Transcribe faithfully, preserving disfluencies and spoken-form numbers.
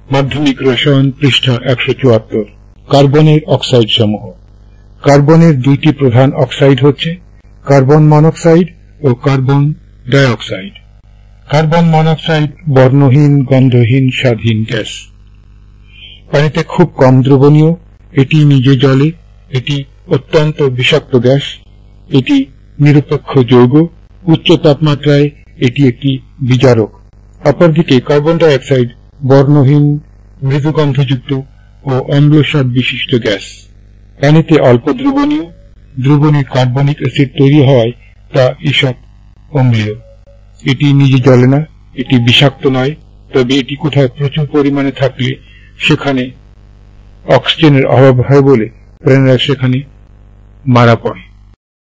মাধ্যমিক রসায়ন পৃষ্ঠা একশো চুয়াত্তর। কার্বনের অক্সাইড সমূহ। কার্বনের দুইটি প্রধান অক্সাইড হচ্ছে কার্বন মনোক্সাইড ও কার্বন ডাইঅক্সাইড। কার্বন মনোক্সাইড বর্ণহীন, গন্ধহীন, স্বাদহীন গ্যাস। পানিতে খুব কম দ্রবণীয়, এটি নিজে জলে, এটি অত্যন্ত বিষাক্ত গ্যাস, এটি নিরপেক্ষ যৌগ, উচ্চ তাপমাত্রায় এটি একটি বিজারক। অপরদিকে কার্বন ডাইঅক্সাইড বর্ণহীন, মৃদুগন্ধযুক্ত ও অম্লস্বাদ বিশিষ্ট গ্যাস। পানিতে অল্প দ্রবণীয়, দ্রবণে কার্বনিক অ্যাসিড তৈরি হওয়ায় তা ঈষৎ অম্লীয়। এটি নিজে জ্বলে না, এটি বিষাক্ত নয়, তবে এটি কোথাও প্রচুর পরিমাণে থাকলে সেখানে অক্সিজেনের অভাব হয় বলে প্রাণীরা সেখানে মারা পড়ে।